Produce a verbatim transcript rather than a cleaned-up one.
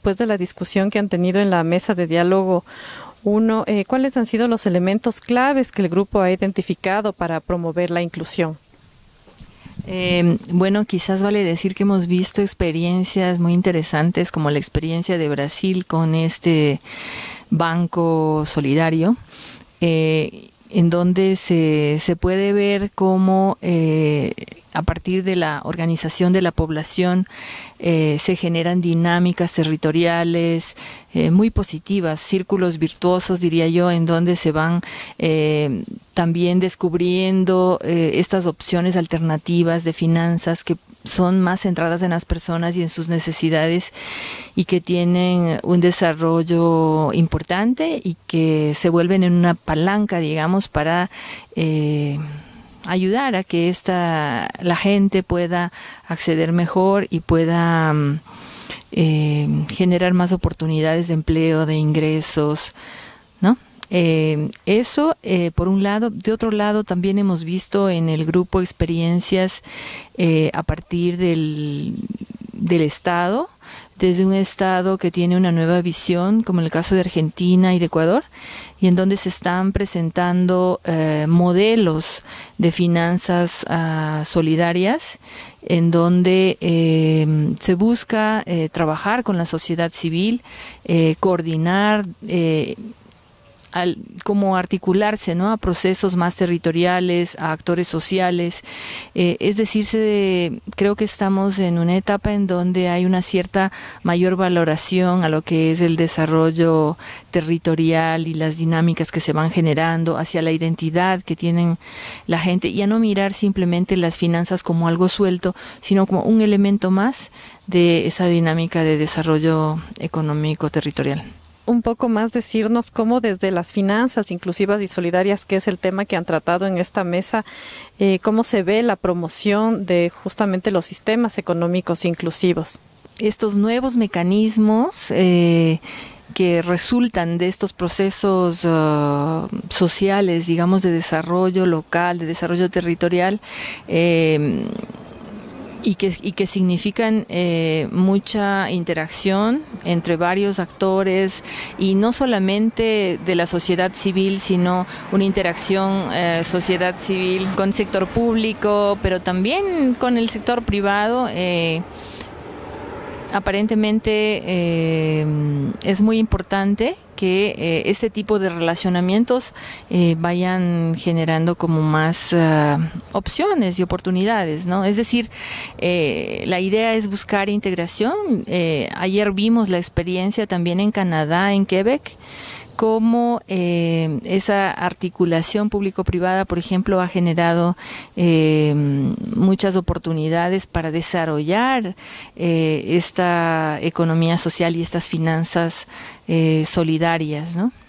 después de la discusión que han tenido en la mesa de diálogo uno, eh, ¿cuáles han sido los elementos claves que el grupo ha identificado para promover la inclusión? Eh, bueno, quizás vale decir que hemos visto experiencias muy interesantes, como la experiencia de Brasil con este banco solidario, eh, en donde se, se puede ver cómo eh, a partir de la organización de la población eh, se generan dinámicas territoriales eh, muy positivas, círculos virtuosos, diría yo, en donde se van eh, también descubriendo eh, estas opciones alternativas de finanzas que son más centradas en las personas y en sus necesidades y que tienen un desarrollo importante y que se vuelven en una palanca, digamos, para eh, ayudar a que esta, la gente pueda acceder mejor y pueda eh, generar más oportunidades de empleo, de ingresos, ¿no? Eh, eso, eh, por un lado. De otro lado, también hemos visto en el grupo experiencias eh, a partir del, del Estado, desde un Estado que tiene una nueva visión, como en el caso de Argentina y de Ecuador, y en donde se están presentando eh, modelos de finanzas uh, solidarias, en donde eh, se busca eh, trabajar con la sociedad civil, eh, coordinar, eh, Al, cómo articularse, ¿no?, a procesos más territoriales, a actores sociales. Eh, es decir, se, creo que estamos en una etapa en donde hay una cierta mayor valoración a lo que es el desarrollo territorial y las dinámicas que se van generando hacia la identidad que tienen la gente, y a no mirar simplemente las finanzas como algo suelto, sino como un elemento más de esa dinámica de desarrollo económico territorial. Un poco más decirnos cómo desde las finanzas inclusivas y solidarias, que es el tema que han tratado en esta mesa, eh, cómo se ve la promoción de justamente los sistemas económicos inclusivos. Estos nuevos mecanismos eh, que resultan de estos procesos uh, sociales, digamos, de desarrollo local, de desarrollo territorial, eh, Y que, y que significan eh, mucha interacción entre varios actores, y no solamente de la sociedad civil, sino una interacción eh, sociedad civil con sector público, pero también con el sector privado. Eh, aparentemente eh, es muy importante que eh, este tipo de relacionamientos eh, vayan generando como más uh, opciones y oportunidades, ¿no? Es decir, eh, la idea es buscar integración. Eh, ayer vimos la experiencia también en Canadá, en Quebec, cómo eh, esa articulación público-privada, por ejemplo, ha generado eh, muchas oportunidades para desarrollar eh, esta economía social y estas finanzas eh, solidarias, ¿no?